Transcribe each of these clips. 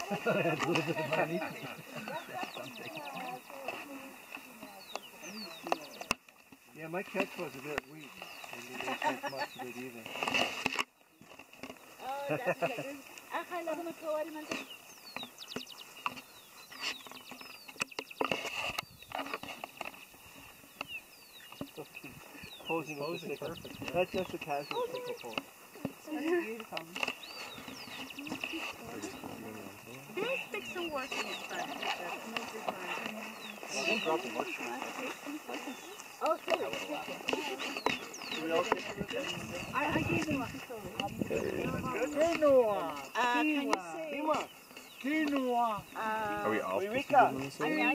That's a little bit of money. Yeah, my catch was a bit weak. I didn't catch much of it either. Oh, that's like, akala ko magkawari man ito. Posing perfect. That's just a casual pickle pole. It's beautiful. These sticks are working in front. Oh, sorry. I gave him a quinoa. Can you say? Quinoa. Are we all supposed to give them this?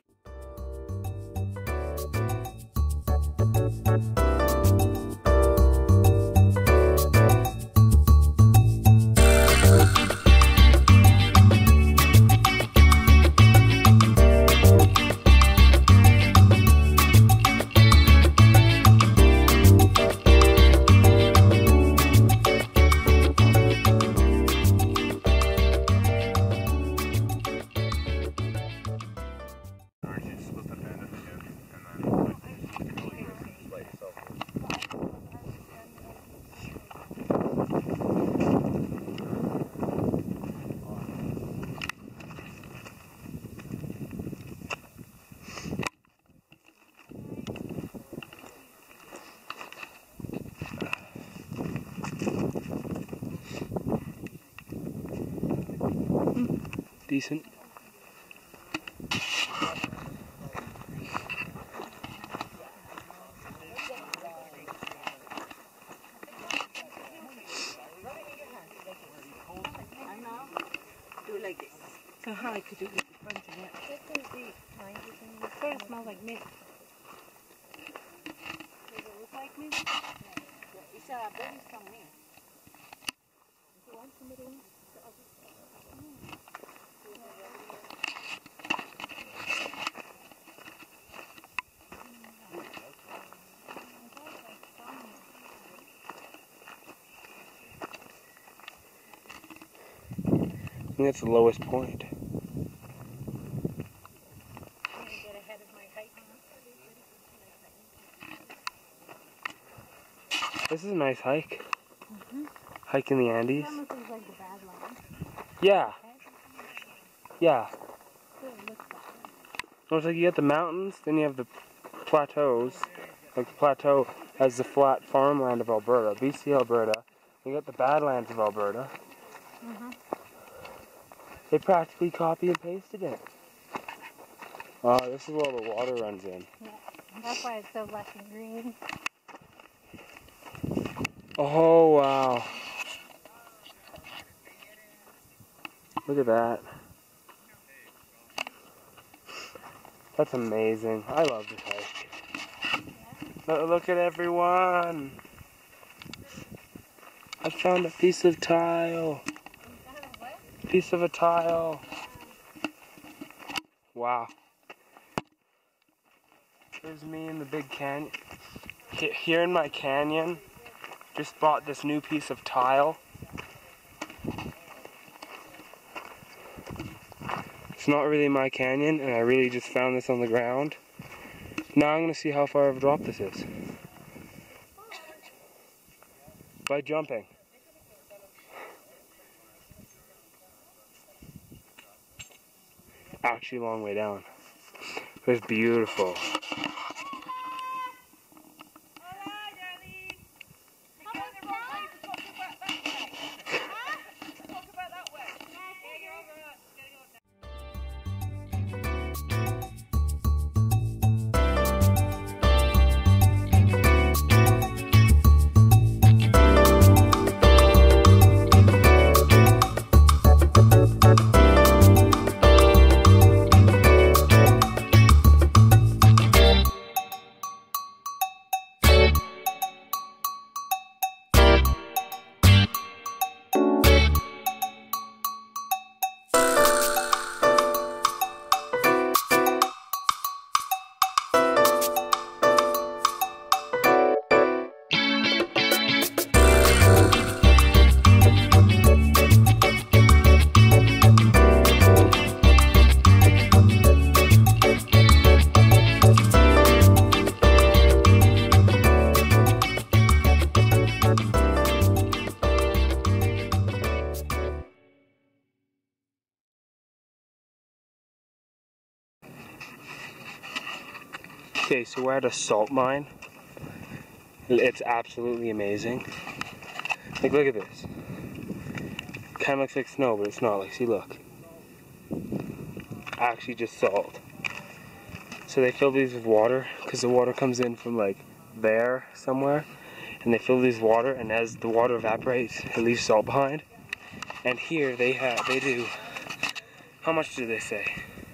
Decent. Like this. So how I could do it with the front of it. It sort of smells like mint. Does it look like mint? It's a very strong mint. Do you want somebody else? I think that's the lowest point. This is a nice hike. Hike in the Andes. Yeah. Yeah. Looks like you got the mountains, then you have the plateaus. Like the plateau has the flat farmland of Alberta, BC Alberta. You got the Badlands of Alberta. They practically copy and pasted it. Oh, this is where all the water runs in. Yeah, that's why it's so lush and green. Oh, wow. Look at that. That's amazing. I love this hike. Look at everyone. I found a piece of tile. Piece of a tile. Wow. There's me in the big canyon. Here in my canyon, just bought this new piece of tile. It's not really my canyon, and I really just found this on the ground. Now I'm going to see how far of a drop this is. By jumping. Actually a long way down. But it's beautiful. Okay, so we're at a salt mine. It's absolutely amazing. Like, look at this. Kind of looks like snow, but it's not. Like, see, look. Actually just salt. So they fill these with water, because the water comes in from, like, there somewhere. And they fill these with water, and as the water evaporates, it leaves salt behind. And here they do, how much do they say?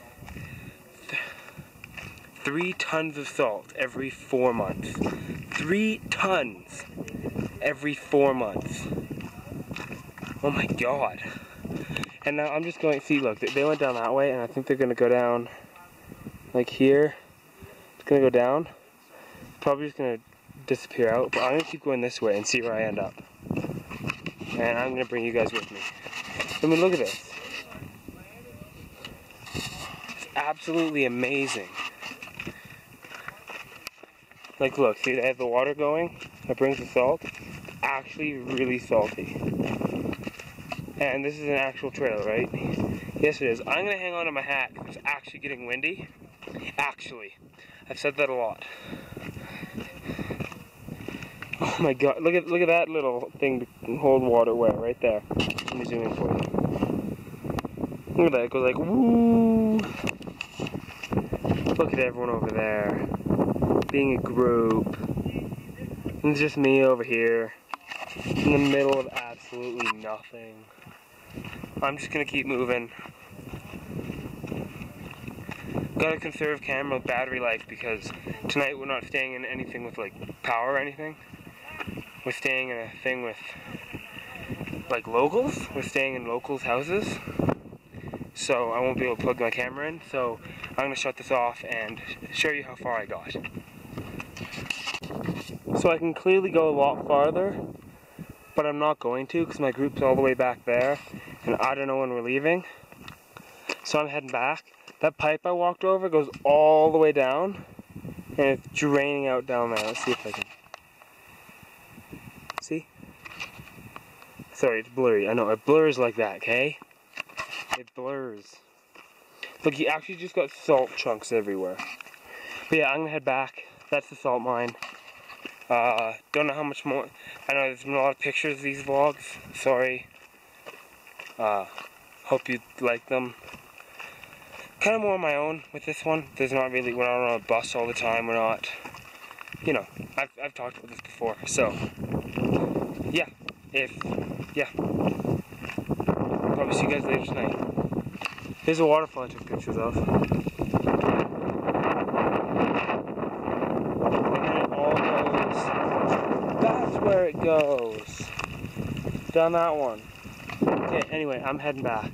3 tons of salt every 4 months. 3 tons every 4 months. Oh my god. And now I'm just going, see, look, they went down that way, and I think they're going to go down, like here. It's going to go down. Probably just going to disappear out, but I'm going to keep going this way and see where I end up. And I'm going to bring you guys with me. I mean, look at this. It's absolutely amazing. Like, look, see, they have the water going that brings the salt. It's actually really salty. And this is an actual trail, right? Yes, it is. I'm going to hang on to my hat because it's actually getting windy. Actually. I've said that a lot. Oh my god, look at that little thing to hold water where, right there. Let me zoom in for you. Look at that, it goes like, woo! Look at everyone over there. Being a group. And it's just me over here. In the middle of absolutely nothing. I'm just gonna keep moving. Gotta conserve camera battery life because tonight we're not staying in anything with like power or anything. We're staying in a thing with like locals. We're staying in locals' houses. So I won't be able to plug my camera in. So I'm gonna shut this off and show you how far I got. So I can clearly go a lot farther, but I'm not going to because my group's all the way back there and I don't know when we're leaving. So I'm heading back. That pipe I walked over goes all the way down and it's draining out down there. Let's see if I can. See? Sorry, it's blurry. I know, it blurs like that, okay? It blurs. Look, you actually just got salt chunks everywhere. But yeah, I'm gonna head back. That's the salt mine. Don't know how much more. I know there's been a lot of pictures of these vlogs. Sorry. Hope you like them. Kind of more on my own with this one. There's not really, we're not on a bus all the time. We're not, you know, I've talked about this before. So, yeah. Probably see you guys later tonight. Here's a waterfall I took pictures of. That's where it goes. Down that one. Okay, anyway, I'm heading back.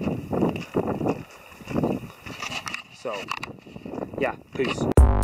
So, yeah, peace.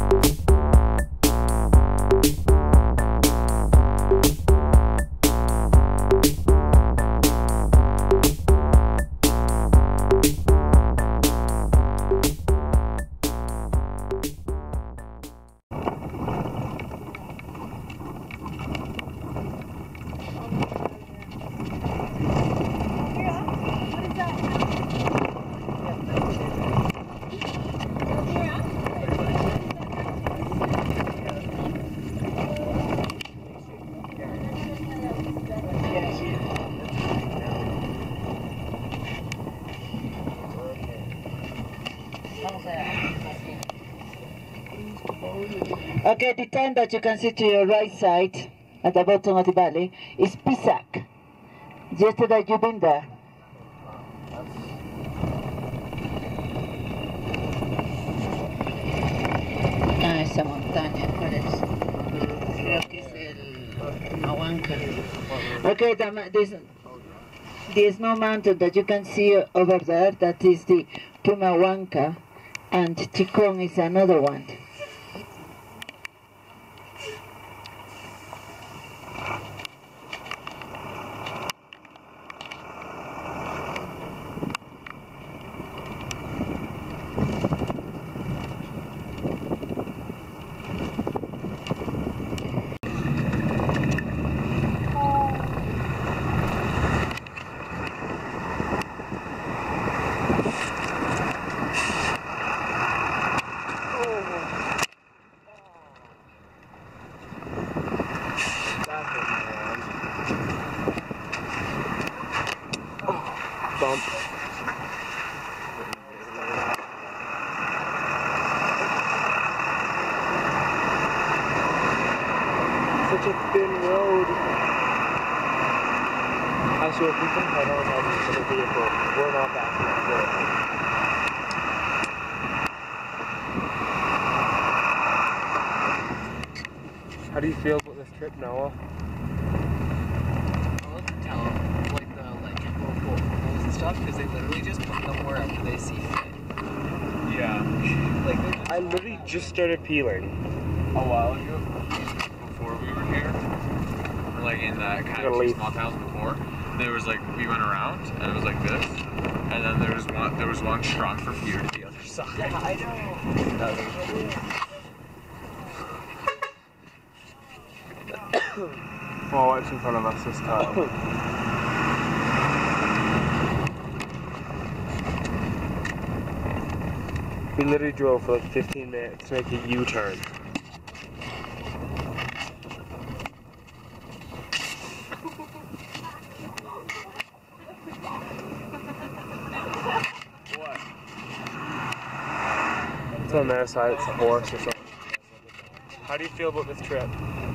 Okay, the town that you can see to your right side, at the bottom of the valley, is Pisac. Yesterday you've been there. Ah, esa montaña, ¿cuál es? Creo que es el Pumahuanca. Okay, there's no mountain that you can see over there, that is the Pumahuanca, and Chicón is another one. bump. Such a thin road. I swear, if we can head on to the vehicle, we're not backing up there. How do you feel about this trip, Noah? I love to tell like the electrical poles and stuff because they literally just put them wherever they see fit. Yeah. Like they're just I literally just started peeling. A while ago, before we were here, or like in that kind of two small towns before, there was like we went around and it was like this, and then there was one strong for fear to the other side. Yeah, I know. Oh, what's in front of us this time? We literally drove for like 15 minutes to make a U-turn. What? It's on their side, it's a horse or something. How do you feel about this trip?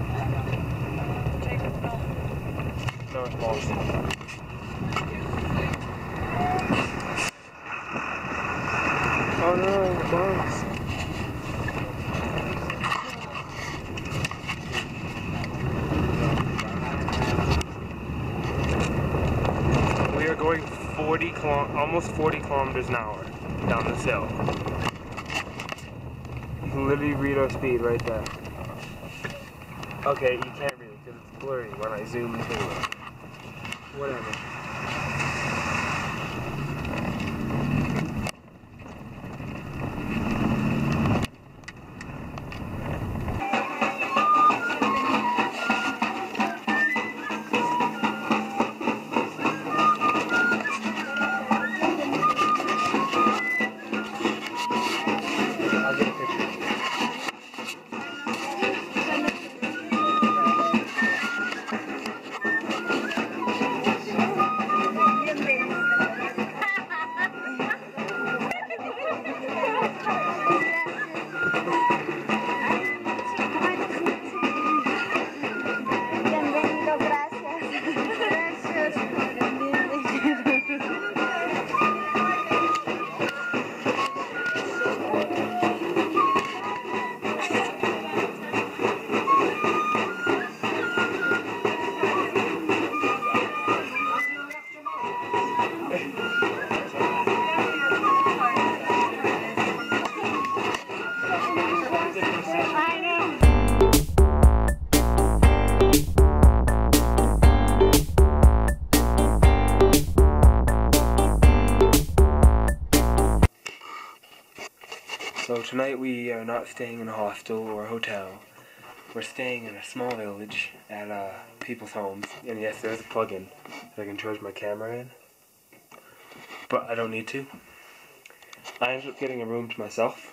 No, it's false. Oh no, the bumps. We are going almost 40 kilometers an hour down this hill. You can literally read our speed right there. Okay, you can't read it because it's blurry when I zoom into it. Whatever. I'll get a picture. So tonight we are not staying in a hostel or a hotel. We're staying in a small village at people's homes. And yes, there's a plug-in that I can charge my camera in. But I don't need to. I ended up getting a room to myself.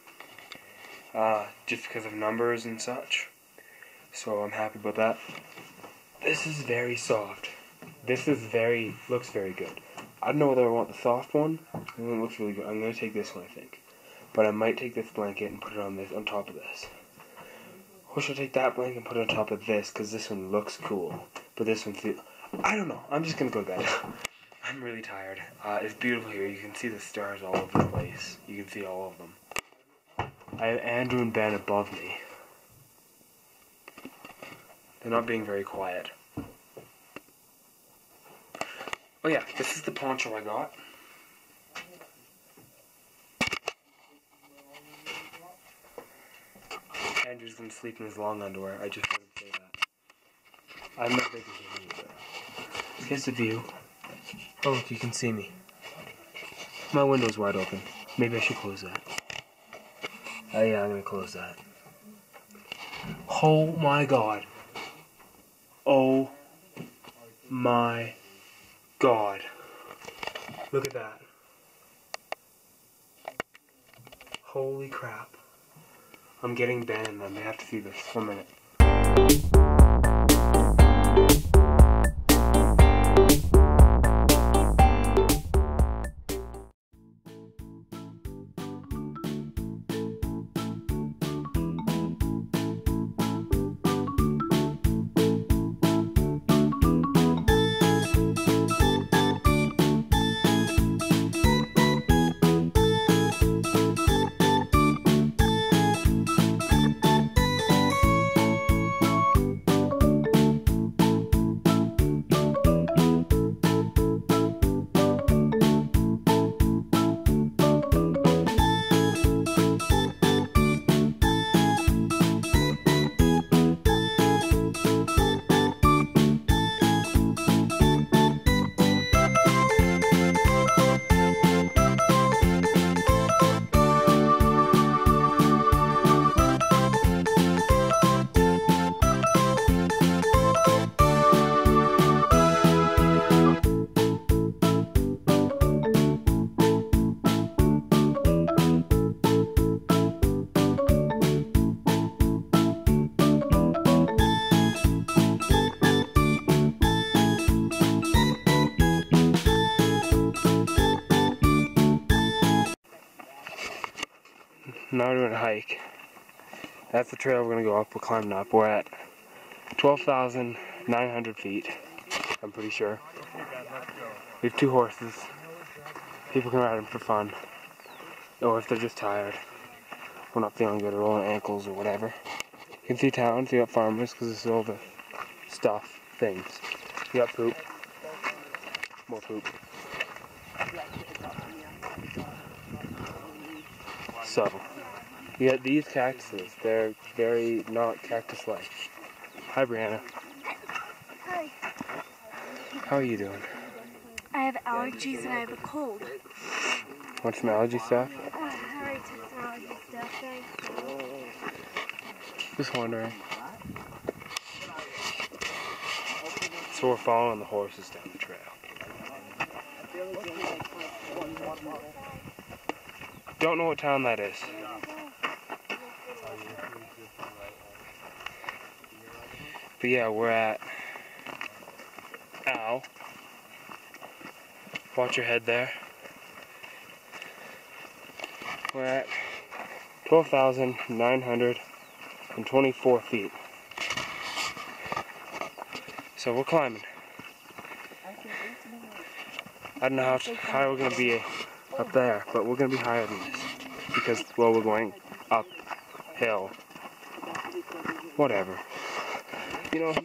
Just because of numbers and such. So I'm happy about that. This is very soft. This is looks very good. I don't know whether I want the soft one. It looks really good. I'm going to take this one, I think. But I might take this blanket and put it on top of this. Or should I take that blanket and put it on top of this, because this one looks cool. But this one feels... I don't know. I'm just going to go to bed. I'm really tired. It's beautiful here. You can see the stars all over the place. You can see all of them. I have Andrew and Ben above me. They're not being very quiet. Oh yeah, this is the poncho I got. Andrew's gonna sleep in his long underwear. I just wanted to say that. I'm not big as you either. Here's the view. Oh look, you can see me. My window's wide open. Maybe I should close that. Oh yeah, I'm gonna close that. Oh my god. Oh my god. Look at that. Holy crap. I'm getting Ben and them. They have to see this. 1 minute. Now we're doing a hike. That's the trail we're gonna go up. We're climbing up. We're at 12,900 feet. I'm pretty sure. We have 2 horses. People can ride them for fun. Or if they're just tired. We're not feeling good or rolling ankles or whatever. You can see towns, you got farmers because this is all the stuff, things. You got poop. More poop. So, you got these cactuses. They're very not cactus-like. Hi, Brianna. Hi. How are you doing? I have allergies and I have a cold. Want some allergy stuff? I already took some allergy stuff, guys. Just wondering. So we're following the horses down the trail. Don't know what town that is. But yeah, we're at Ow. Watch your head there. We're at 12,924 feet. So we're climbing. I don't know how high we're going to be up there, but we're going to be higher than this. Because, well, we're going uphill. Whatever. You know,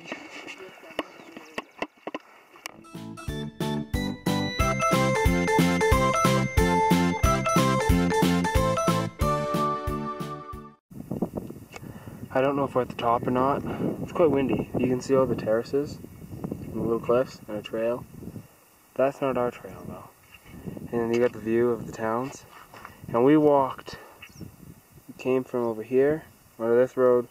I don't know if we're at the top or not. It's quite windy. You can see all the terraces, and the little cliffs, and a trail. That's not our trail though. And then you got the view of the towns. And we came from over here, onto this road,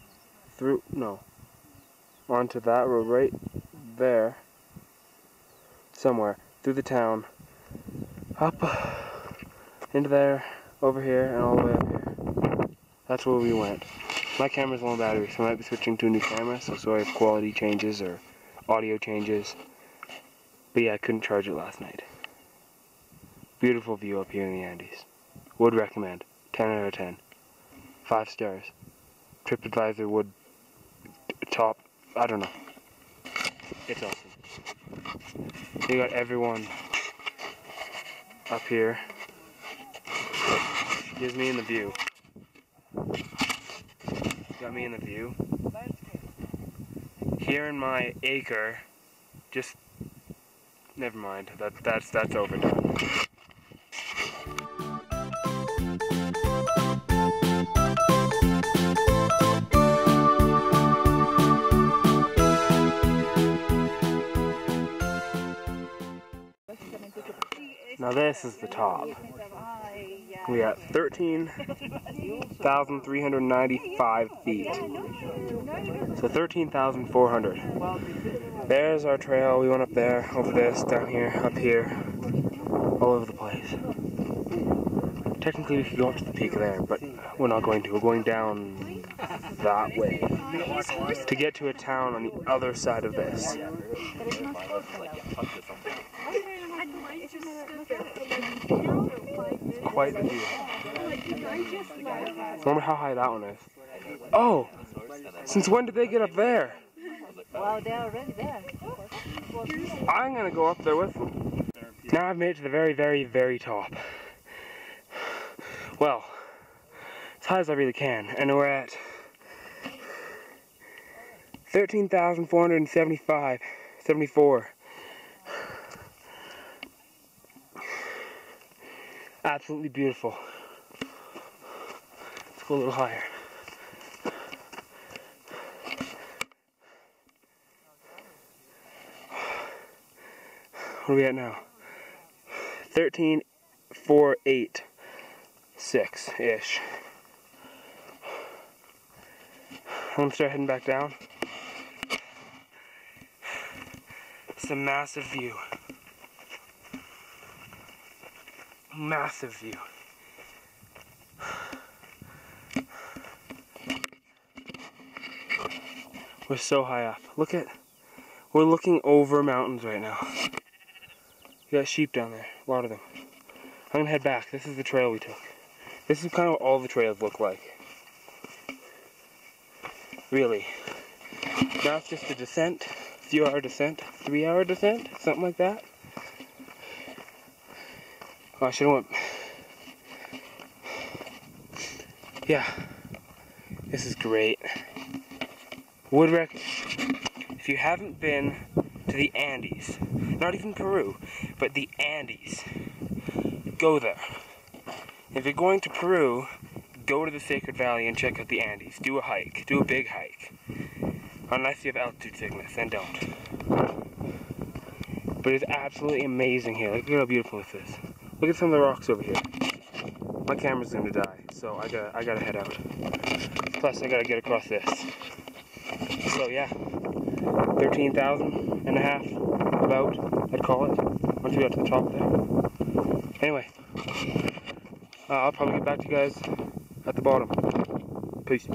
onto that road right there, somewhere, through the town, up, into there, over here, and all the way up here. That's where we went. My camera's low on battery, so I might be switching to a new camera, so sorry if quality changes or audio changes. But yeah, I couldn't charge it last night. Beautiful view up here in the Andes. Would recommend. 10 out of 10. 5 stars. TripAdvisor would top, I don't know. It's awesome. You got everyone up here. Here's me in the view. Got me in the view. Here in my acre, just never mind. That's overdone. Now this is the top. We got 13,395 feet. So 13,400. There's our trail. We went up there, over this, down here, up here, all over the place. Technically we could go up to the peak there, but we're not going to. We're going down that way to get to a town on the other side of this. Quite the view. Remember how high that one is? Oh! Since when did they get up there? Wow, they're already there. I'm gonna go up there with them. Now I've made it to the very, very, very top. Well, as high as I really can. And we're at 13,474. Absolutely beautiful. Let's go a little higher. What are we at now? 13,486-ish. I'm gonna start heading back down. It's a massive view. Massive view. We're so high up. We're looking over mountains right now. You got sheep down there, a lot of them. I'm gonna head back. This is the trail we took. This is kind of what all the trails look like. Really. Now it's just a descent, few hour descent, 3 hour descent, something like that. Oh, I should have went. Yeah. This is great. Would recommend, if you haven't been to the Andes, not even Peru, but the Andes, go there. If you're going to Peru, go to the Sacred Valley and check out the Andes. Do a hike. Do a big hike. Unless you have altitude sickness, then don't. But it's absolutely amazing here. Look at how beautiful this is. Look at some of the rocks over here. My camera's gonna die, so I gotta head out. Plus, I gotta get across this. So yeah, 13,000 and a half, about, I'd call it, once we got to the top there. Anyway, I'll probably get back to you guys at the bottom. Peace.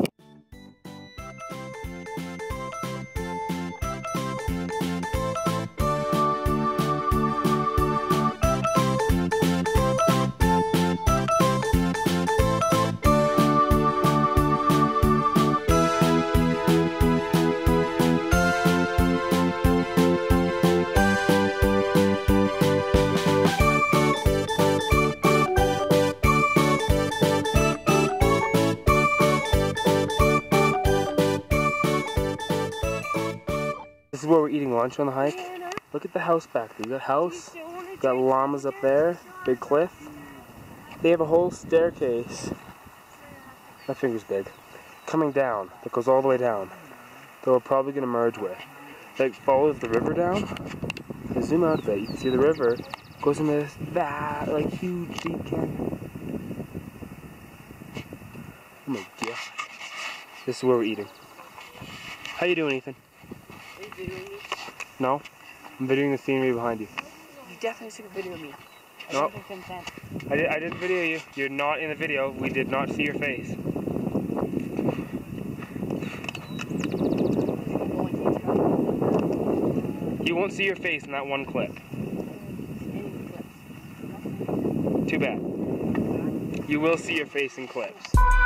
This is where we're eating lunch on the hike. Look at the house back there. You got a house, you got llamas up there, big cliff. They have a whole staircase. My finger's big. Coming down, that goes all the way down. That we're probably gonna merge with. Like follows the river down. And zoom out a bit, you can see the river goes into this like huge deep canyon. Oh my god. This is where we're eating. How you doing, Ethan? Are you videoing me? No, I'm videoing the scenery behind you. You definitely took a video of me. Nope. I didn't video you. You're not in the video. We did not see your face. You won't see your face in that one clip. Too bad. You will see your face in clips.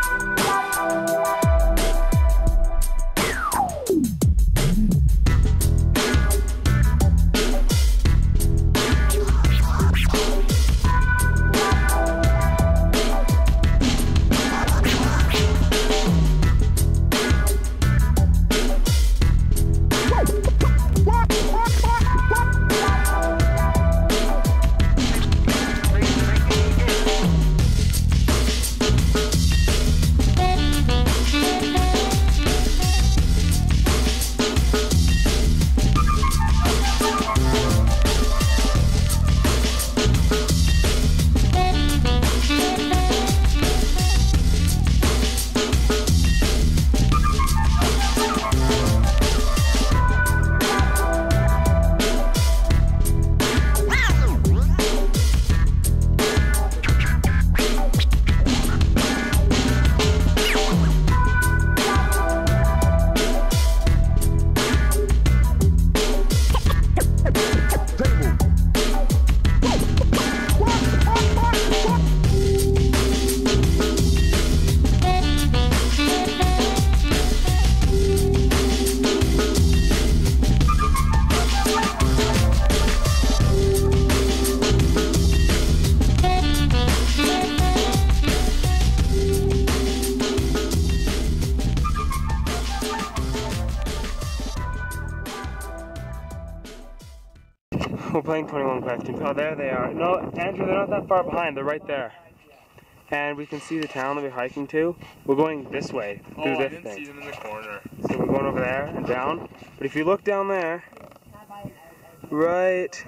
We're playing 21 questions. Oh, there they are. No, Andrew, they're not that far behind. They're right there. And we can see the town that we're hiking to. We're going this way, through this thing. I didn't see them in the corner. So we're going over there and down. But if you look down there, right...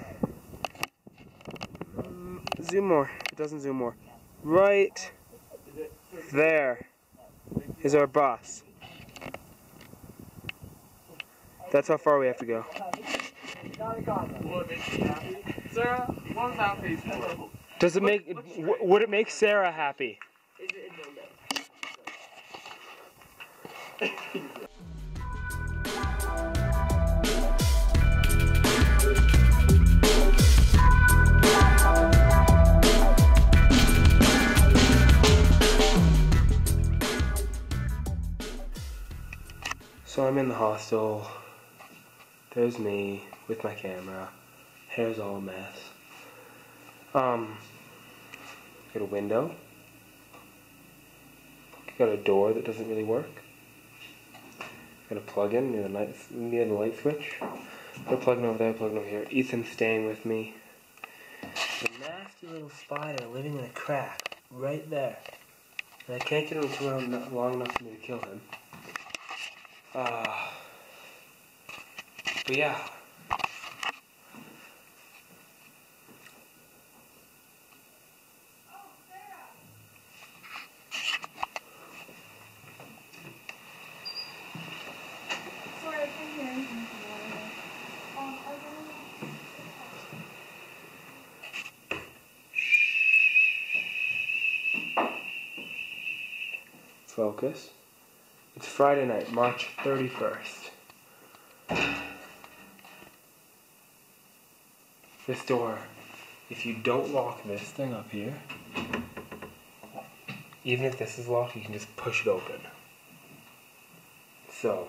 Zoom more. It doesn't zoom more. Right there is our bus. That's how far we have to go. Will it make you happy? Sarah, what was that face for? Does it make... Would it make Sarah happy? So I'm in the hostel. There's me with my camera. Hair's all a mess. Got a window. Got a door that doesn't really work. Got a plug-in near the light switch. Got a plug-in over there, plug-in over here. Ethan's staying with me. A nasty little spider living in a crack right there. And I can't get him to around long enough for me to kill him. But yeah. Sorry, I can't hear anything. Focus. It's Friday night, March 31st. This door, if you don't lock this thing up here, even if this is locked, you can just push it open. So,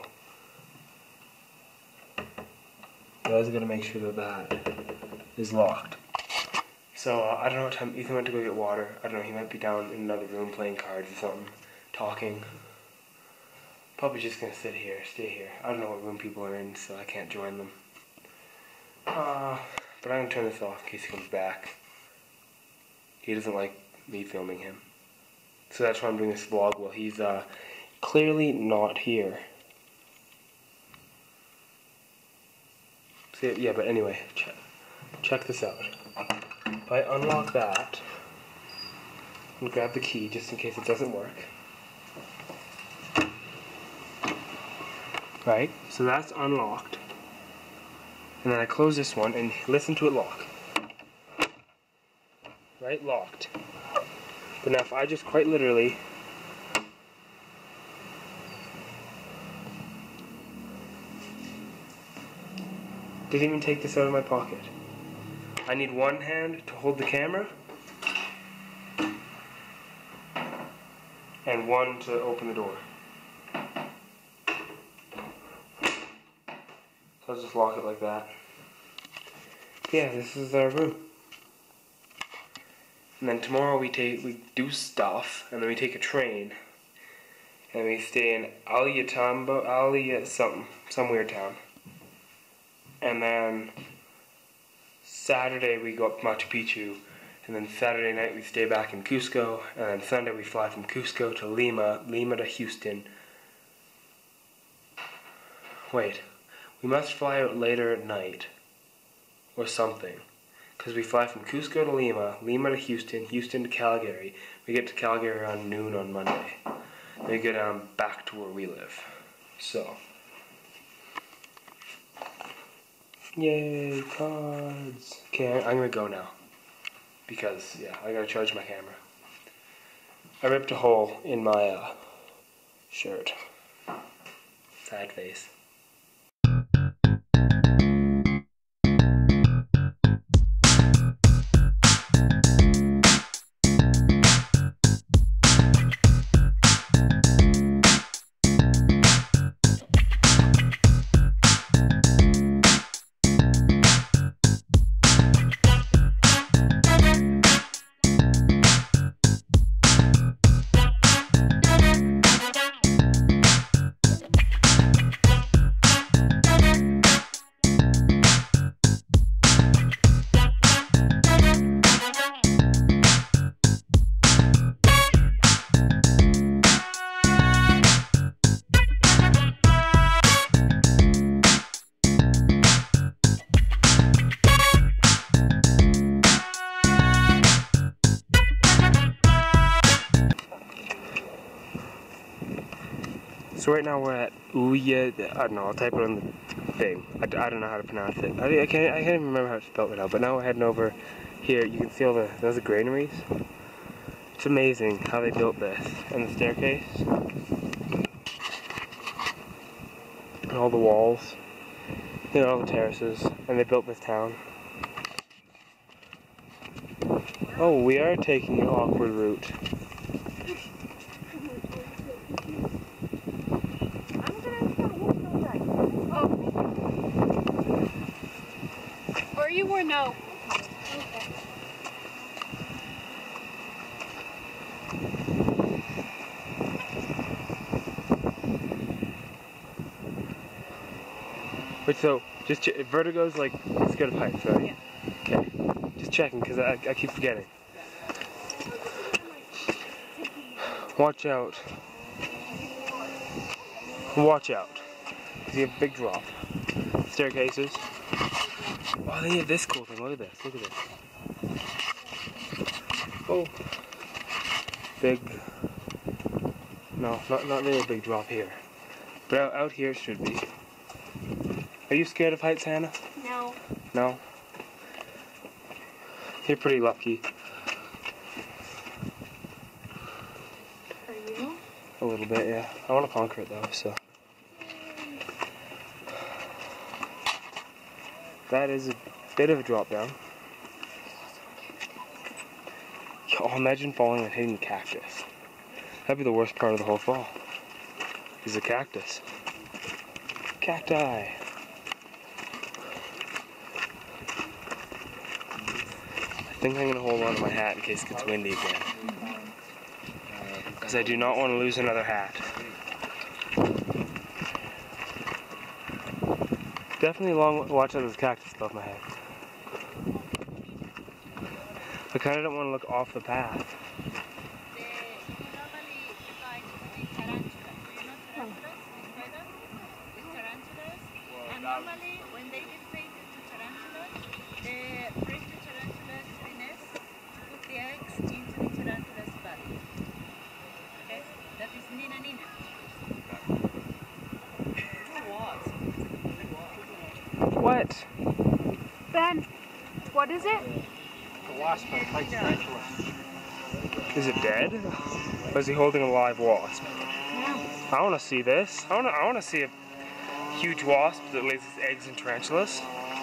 you guys are going to make sure that that is locked. So, I don't know what time Ethan went to go get water. I don't know, he might be down in another room playing cards or something, talking. Probably just going to stay here. I don't know what room people are in, so I can't join them. But I'm going to turn this off in case he comes back. He doesn't like me filming him. So that's why I'm doing this vlog while he's clearly not here. So, yeah, but anyway, check this out. If I unlock that, and grab the key just in case it doesn't work. Right, so that's unlocked. And then I close this one and listen to it lock. Right, locked. But now if I just quite literally didn't even take this out of my pocket. I need one hand to hold the camera and one to open the door. So I'll just lock it like that. Yeah, this is our room. And then tomorrow we do stuff, and then we take a train, and we stay in some weird town. And then Saturday we go up to Machu Picchu, and then Saturday night we stay back in Cusco, and then Sunday we fly from Cusco to Lima to Houston. Wait, we must fly out later at night, or something. Because we fly from Cusco to Lima to Houston, Houston to Calgary. We get to Calgary around noon on Monday. Then we go down back to where we live. So. Yay, cards. Okay, I'm gonna go now. Because, yeah, I gotta charge my camera. I ripped a hole in my shirt. Sad face. So right now we're at Uya, I don't know, I'll type it on the thing. I don't know how to pronounce it. I can't even remember how to spell it now, but now we're heading over here. You can see all those are granaries. It's amazing how they built this. And the staircase. And all the walls. You know, all the terraces. And they built this town. Oh, we are taking an awkward route. or no? Wait, so just vertigo's like scared of heights, right? Yeah. Okay. Just checking because I keep forgetting. Watch out. Watch out. You have a big drop. Staircases. Oh, they have this cool thing. Look at this. Look at this. Oh. Big. No, not really a big drop here. But out here it should be. Are you scared of heights, Hannah? No. No? You're pretty lucky. Are you? A little bit, yeah. I want to conquer it though, so. That is a bit of a drop down. Oh, imagine falling and hitting the cactus. That'd be the worst part of the whole fall. Is the cactus. Cacti. I think I'm going to hold on to my hat in case it gets windy again. Because I do not want to lose another hat. Definitely watch out, there's cactus above my head. I kind of don't want to look off the path. Normally, when they get fed to tarantulas, they break the tarantula's nest to put the eggs into the tarantula's body. Okay? That is Nina Nina. What? Ben, what is it? The wasp that bites tarantulas. Is it dead? Or is he holding a live wasp? Yeah. I want to see this. I want to see a huge wasp that lays its eggs in tarantulas.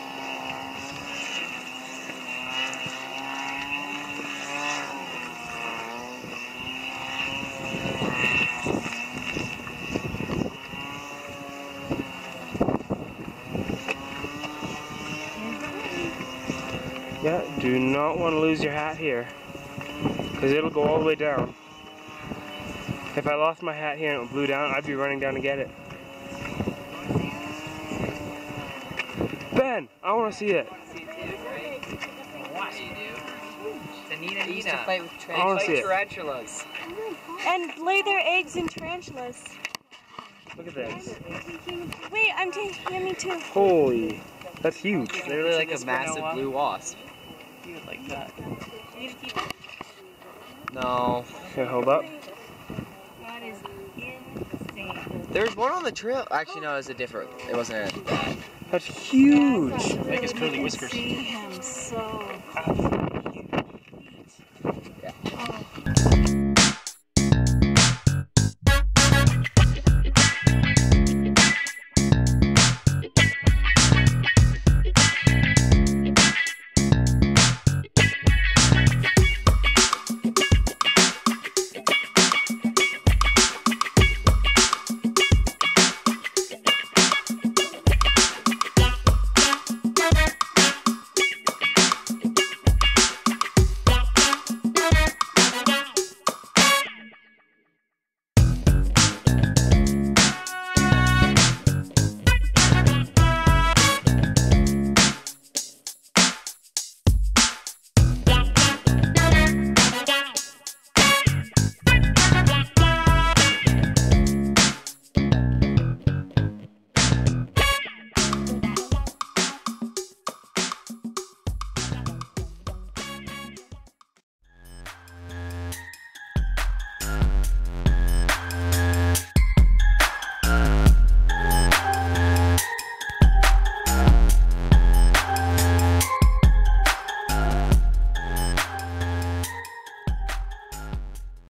Yeah, do not want to lose your hat here, because it'll go all the way down. If I lost my hat here and it blew down, I'd be running down to get it. Ben, I want to see it. Nina used to fight with tarantulas. And lay their eggs in tarantulas. Look at this. Wait, I'm taking me too. Holy, that's huge. Literally like a massive blue wasp. Like that. No. Okay, hold up. That is insane. There was one on the trail. Actually, no, it was a different. It wasn't that. That's huge. Like his curly whiskers. See him so.